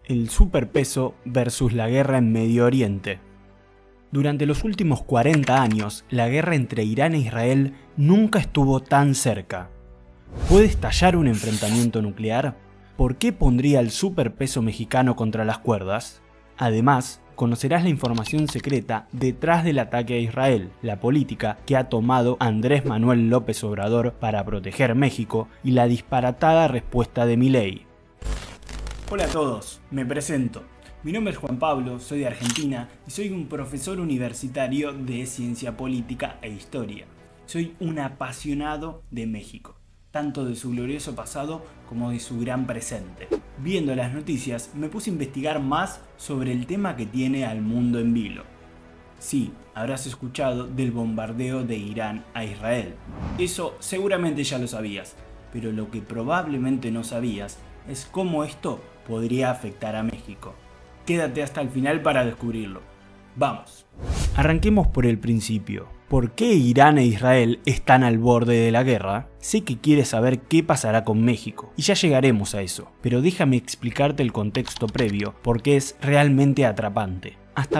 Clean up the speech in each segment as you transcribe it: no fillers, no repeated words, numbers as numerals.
El superpeso versus la guerra en Medio Oriente. Durante los últimos 40 años, la guerra entre Irán e Israel nunca estuvo tan cerca. ¿Puede estallar un enfrentamiento nuclear? ¿Por qué pondría el superpeso mexicano contra las cuerdas? Además, conocerás la información secreta detrás del ataque a Israel, la política que ha tomado Andrés Manuel López Obrador para proteger México y la disparatada respuesta de Milei. Hola a todos, me presento. Mi nombre es Juan Pablo, soy de Argentina y soy un profesor universitario de Ciencia Política e Historia. Soy un apasionado de México, tanto de su glorioso pasado como de su gran presente. Viendo las noticias, me puse a investigar más sobre el tema que tiene al mundo en vilo. Sí, habrás escuchado del bombardeo de Irán a Israel. Eso seguramente ya lo sabías, pero lo que probablemente no sabías es cómo esto podría afectar a México. Quédate hasta el final para descubrirlo. ¡Vamos! Arranquemos por el principio. ¿Por qué Irán e Israel están al borde de la guerra? Sé que quieres saber qué pasará con México, y ya llegaremos a eso, pero déjame explicarte el contexto previo, porque es realmente atrapante. Hasta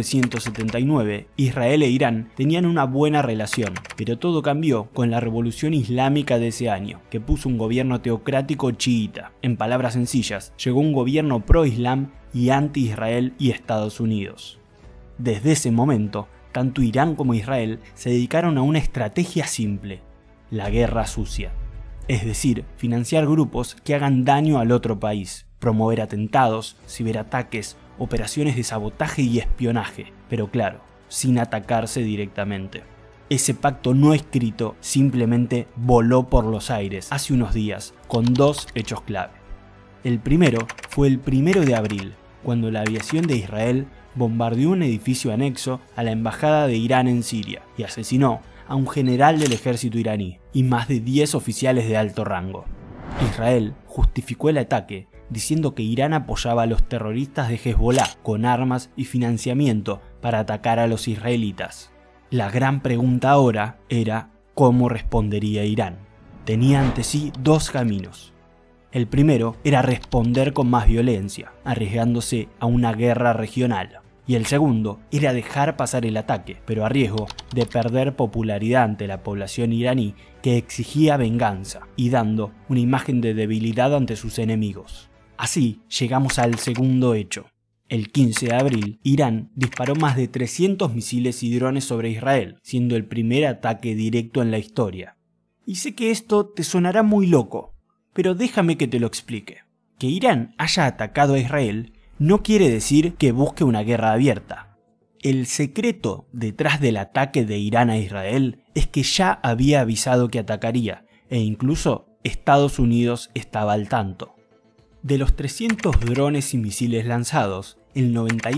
1979, Israel e Irán tenían una buena relación, pero todo cambió con la revolución islámica de ese año, que puso un gobierno teocrático chiita. En palabras sencillas, llegó un gobierno pro-islam y anti-Israel y Estados Unidos. Desde ese momento, tanto Irán como Israel se dedicaron a una estrategia simple: la guerra sucia. Es decir, financiar grupos que hagan daño al otro país, promover atentados, ciberataques, operaciones de sabotaje y espionaje, pero claro, sin atacarse directamente. Ese pacto no escrito simplemente voló por los aires hace unos días, con dos hechos clave. El primero fue el 1 de abril, cuando la aviación de Israel bombardeó un edificio anexo a la embajada de Irán en Siria y asesinó a un general del ejército iraní y más de 10 oficiales de alto rango. Israel justificó el ataque diciendo que Irán apoyaba a los terroristas de Hezbollah con armas y financiamiento para atacar a los israelitas. La gran pregunta ahora era cómo respondería Irán. Tenía ante sí dos caminos. El primero era responder con más violencia, arriesgándose a una guerra regional. Y el segundo era dejar pasar el ataque, pero a riesgo de perder popularidad ante la población iraní que exigía venganza y dando una imagen de debilidad ante sus enemigos. Así llegamos al segundo hecho. El 15 de abril, Irán disparó más de 300 misiles y drones sobre Israel, siendo el primer ataque directo en la historia. Y sé que esto te sonará muy loco, pero déjame que te lo explique. Que Irán haya atacado a Israel no quiere decir que busque una guerra abierta. El secreto detrás del ataque de Irán a Israel es que ya había avisado que atacaría, e incluso Estados Unidos estaba al tanto. De los 300 drones y misiles lanzados, el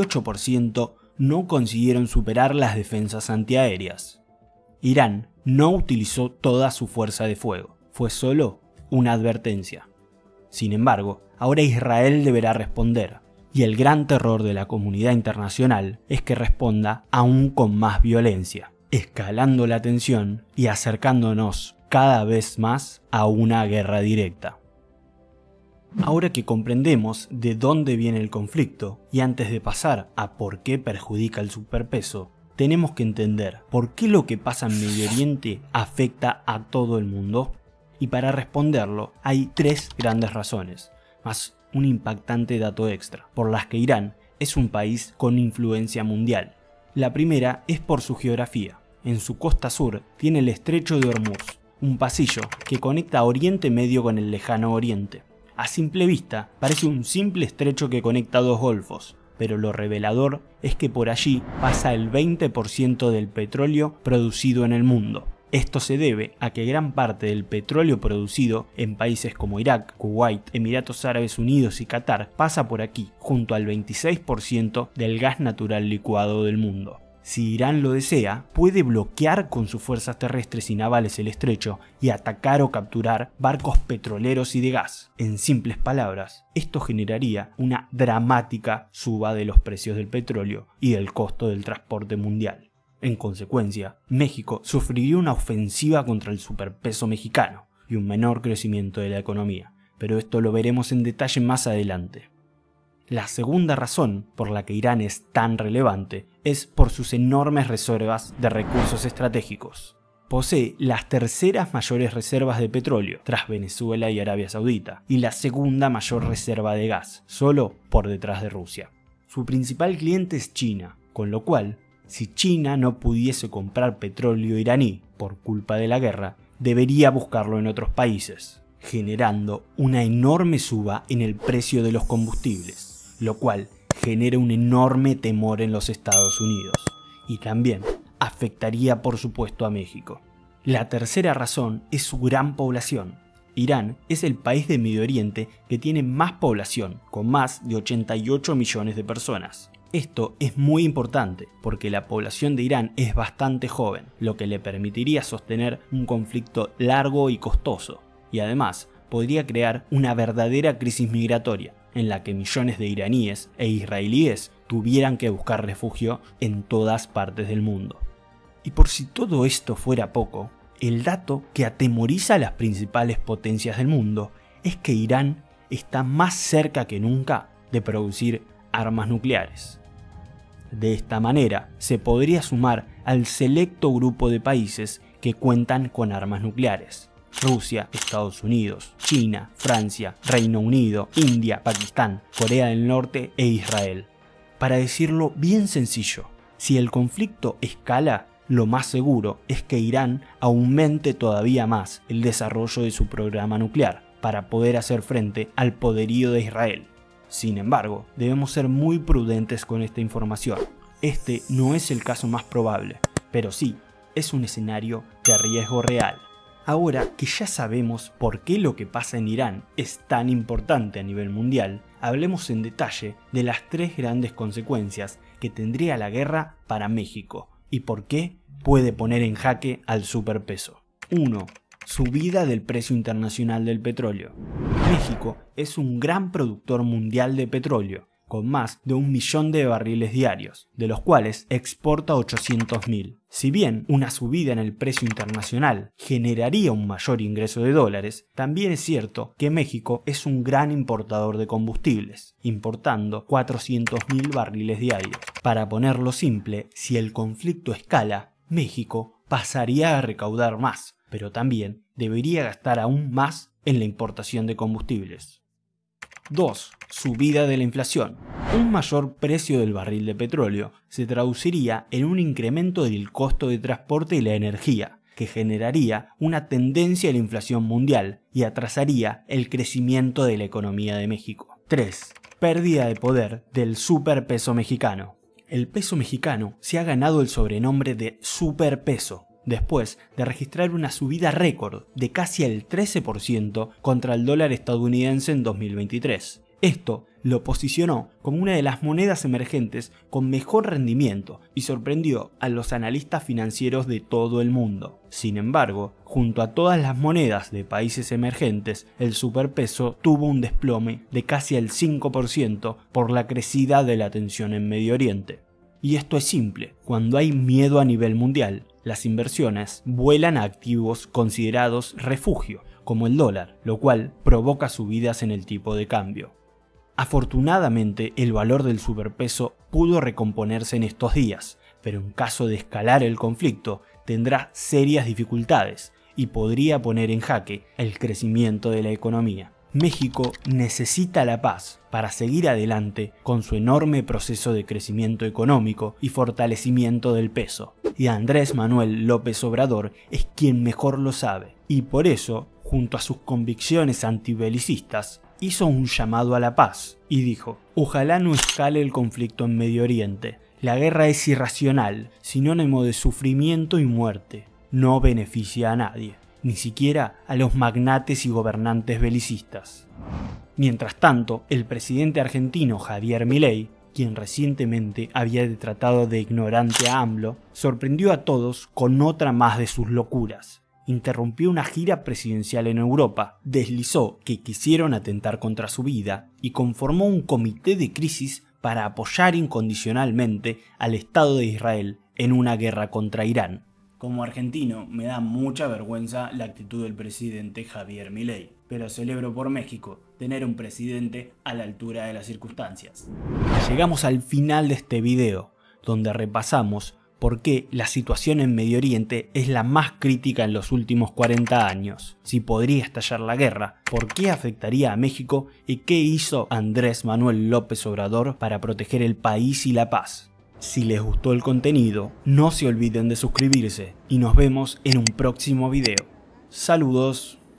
98% no consiguieron superar las defensas antiaéreas. Irán no utilizó toda su fuerza de fuego, fue solo una advertencia. Sin embargo, ahora Israel deberá responder, y el gran terror de la comunidad internacional es que responda aún con más violencia, escalando la tensión y acercándonos cada vez más a una guerra directa. Ahora que comprendemos de dónde viene el conflicto, y antes de pasar a por qué perjudica el superpeso, tenemos que entender por qué lo que pasa en Medio Oriente afecta a todo el mundo. Y para responderlo hay tres grandes razones, más un impactante dato extra, por las que Irán es un país con influencia mundial. La primera es por su geografía. En su costa sur tiene el Estrecho de Hormuz, un pasillo que conecta Oriente Medio con el lejano Oriente. A simple vista parece un simple estrecho que conecta dos golfos, pero lo revelador es que por allí pasa el 20% del petróleo producido en el mundo. Esto se debe a que gran parte del petróleo producido en países como Irak, Kuwait, Emiratos Árabes Unidos y Qatar pasa por aquí, junto al 26% del gas natural licuado del mundo. Si Irán lo desea, puede bloquear con sus fuerzas terrestres y navales el estrecho y atacar o capturar barcos petroleros y de gas. En simples palabras, esto generaría una dramática suba de los precios del petróleo y del costo del transporte mundial. En consecuencia, México sufriría una ofensiva contra el superpeso mexicano y un menor crecimiento de la economía, pero esto lo veremos en detalle más adelante. La segunda razón por la que Irán es tan relevante es por sus enormes reservas de recursos estratégicos. Posee las terceras mayores reservas de petróleo, tras Venezuela y Arabia Saudita, y la segunda mayor reserva de gas, solo por detrás de Rusia. Su principal cliente es China, con lo cual, si China no pudiese comprar petróleo iraní por culpa de la guerra, debería buscarlo en otros países, generando una enorme suba en el precio de los combustibles, lo cual genera un enorme temor en los Estados Unidos, y también afectaría por supuesto a México. La tercera razón es su gran población. Irán es el país de Medio Oriente que tiene más población, con más de 88 millones de personas. Esto es muy importante porque la población de Irán es bastante joven, lo que le permitiría sostener un conflicto largo y costoso, y además podría crear una verdadera crisis migratoria, en la que millones de iraníes e israelíes tuvieran que buscar refugio en todas partes del mundo. Y por si todo esto fuera poco, el dato que atemoriza a las principales potencias del mundo es que Irán está más cerca que nunca de producir armas nucleares. De esta manera, se podría sumar al selecto grupo de países que cuentan con armas nucleares: Rusia, Estados Unidos, China, Francia, Reino Unido, India, Pakistán, Corea del Norte e Israel. Para decirlo bien sencillo, si el conflicto escala, lo más seguro es que Irán aumente todavía más el desarrollo de su programa nuclear para poder hacer frente al poderío de Israel. Sin embargo, debemos ser muy prudentes con esta información. Este no es el caso más probable, pero sí es un escenario de riesgo real. Ahora que ya sabemos por qué lo que pasa en Irán es tan importante a nivel mundial, hablemos en detalle de las tres grandes consecuencias que tendría la guerra para México y por qué puede poner en jaque al superpeso. 1. Subida del precio internacional del petróleo. México es un gran productor mundial de petróleo, con más de 1 millón de barriles diarios, de los cuales exporta 800.000. Si bien una subida en el precio internacional generaría un mayor ingreso de dólares, también es cierto que México es un gran importador de combustibles, importando 400.000 barriles diarios. Para ponerlo simple, si el conflicto escala, México pasaría a recaudar más, pero también debería gastar aún más en la importación de combustibles. 2. Subida de la inflación. Un mayor precio del barril de petróleo se traduciría en un incremento del costo de transporte y la energía, que generaría una tendencia a la inflación mundial y atrasaría el crecimiento de la economía de México. 3. Pérdida de poder del superpeso mexicano. El peso mexicano se ha ganado el sobrenombre de superpeso, después de registrar una subida récord de casi el 13% contra el dólar estadounidense en 2023. Esto lo posicionó como una de las monedas emergentes con mejor rendimiento y sorprendió a los analistas financieros de todo el mundo. Sin embargo, junto a todas las monedas de países emergentes, el superpeso tuvo un desplome de casi el 5% por la crecida de la tensión en Medio Oriente. Y esto es simple: cuando hay miedo a nivel mundial, las inversiones vuelan a activos considerados refugio, como el dólar, lo cual provoca subidas en el tipo de cambio. Afortunadamente, el valor del superpeso pudo recomponerse en estos días, pero en caso de escalar el conflicto, tendrá serias dificultades y podría poner en jaque el crecimiento de la economía. México necesita la paz para seguir adelante con su enorme proceso de crecimiento económico y fortalecimiento del peso. Y Andrés Manuel López Obrador es quien mejor lo sabe, y por eso, junto a sus convicciones antibelicistas, hizo un llamado a la paz y dijo: ojalá no escale el conflicto en Medio Oriente. La guerra es irracional, sinónimo de sufrimiento y muerte. No beneficia a nadie, ni siquiera a los magnates y gobernantes belicistas. Mientras tanto, el presidente argentino Javier Milei, quien recientemente había tratado de ignorante a AMLO, sorprendió a todos con otra más de sus locuras. Interrumpió una gira presidencial en Europa, deslizó que quisieron atentar contra su vida y conformó un comité de crisis para apoyar incondicionalmente al Estado de Israel en una guerra contra Irán. Como argentino, me da mucha vergüenza la actitud del presidente Javier Milei, pero celebro por México, tener un presidente a la altura de las circunstancias. Llegamos al final de este video, donde repasamos por qué la situación en Medio Oriente es la más crítica en los últimos 40 años, si podría estallar la guerra, por qué afectaría a México y qué hizo Andrés Manuel López Obrador para proteger el país y la paz. Si les gustó el contenido, no se olviden de suscribirse y nos vemos en un próximo video. Saludos.